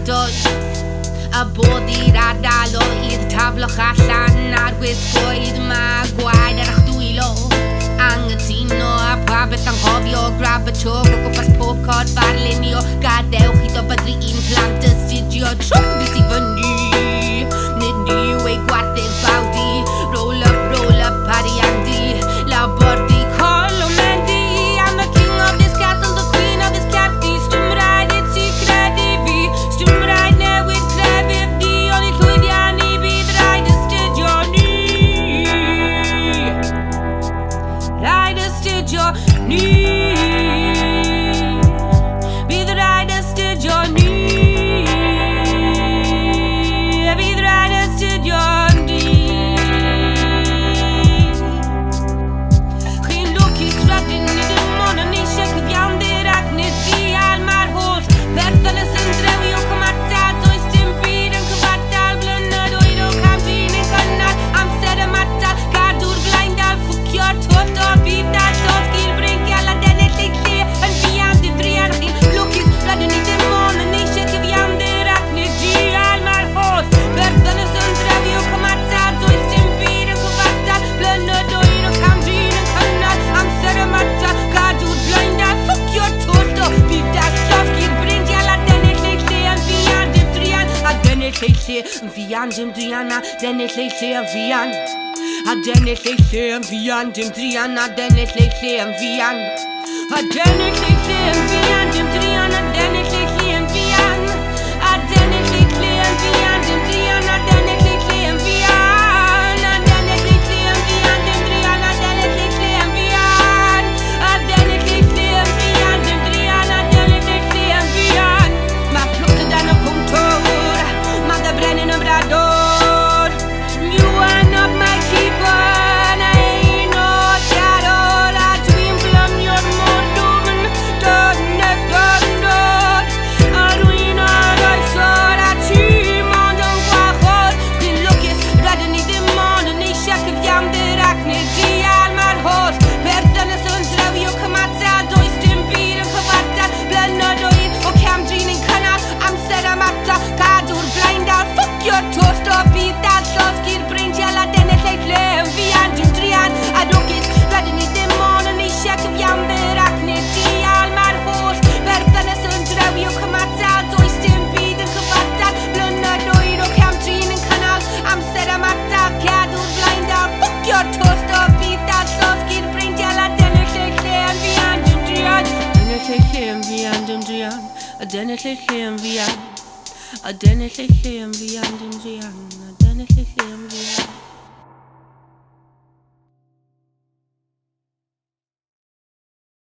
doedd a bod i'r ardal o i'r tafloch allan a'r gwisgoedd ma gwaed ar eich dwylo anghytuno a pa beth anghofio grab y twg o gwmpas pob cod farlunio gadewch iddo bydru un plant astudio trwm fys i fyny nid ni yw ei gwarthydd bawdi roll up ariandi la bordi colo mendi I'm the king of this castle the queen of this captive stwm rhaid i ti credu fi stwm rhaid newid crefydd di ond i llwyddiant i bydd rhaid astudio ni rhaid astudio ni bydd rhaid astudio ni bydd rhaid astudio ni chi'n lwcus rydyn ni ddim ond yn eisiau cyfiawnder ac nid dial mae'r holl berthynas yn drewi o cymatad does dim byd yn cyfartal blynyddoedd o camdrin yn cynnal amser ymatal gadw'r blaendal ffwcio'r twll o bydd a llosgi'r bringial a dennill ei lle yn fian dim drian chi'n lwcus rydyn ni ddim ond yn eisiau cyfiawnder ac nid dial mae'r holl berthynas yn drewi o cymatad does dim byd yn cyfartal blynyddoedd o camdrin yn cynnal amser ymatal gadw'r blaendal ffwcio'r twll o bydd a llosgi'r bringial a dennill ei lle yn fian dim drian a dennill ei lle yn fian dim drian a dennill ei lle yn fian a dennill ei lle yn fian dim drian a dennill ei lle yn fian a dennill ei lle yn fian dim drian a dennill ei lle yn fian a dennill ei lle yn fian dim drian a dennill ei lle yn fian a dennill ei lle yn fian dim drian a dennill ei lle yn fian a dennill ei lle yn fian dim drian a dennill ei lle yn fian ma' fflwch dan y cwmtwr ma' dy brenin yn brador you are not my keeper na ein o tiarol a dwi'n blynio'r mordwm dynnes gyndod a rwy'n ar oesor a ti mond yn gwachod dwi'n lwcus rydyn ni ddim ond yn eisiau cyfiawnder ac nid dial mae'r holl berthynas yn drewi o cymatad does dim byd yn cyfartal blynyddoedd o camdrin yn cynnal amser ymatal gadw'r blaendal ffwcio'r twll o bydd a llosgi'r bringial a dennill ei lle yn fian dim drian a lwcus rydyn ni ddim ond yn eisiau cyfiawnder ac nid dial mae'r holl berthynas yn drewi o cymatad does dim byd yn cyfartal blynyddoedd o camdrin yn cynnal amser ymatal gadw'r blaendal ffwcio'r twll o bydd a llosgi'r bringial a dennill ei lle yn fian dim drian dennill ei lle yn fian dim drian a dennill ei lle yn fian a dennill ei lle yn fian dim drian a dennill ei lle yn fian